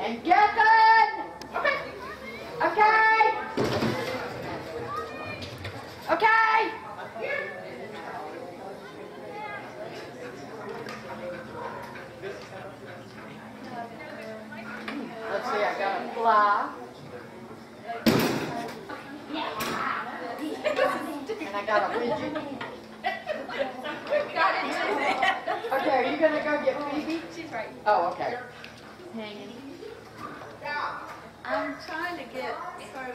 And Gethin! Okay. Okay. Let's see, I got a fly. And I got a widget. Okay, are you gonna go get Phoebe? She's right. Oh, okay. Hanging. I'm trying to get her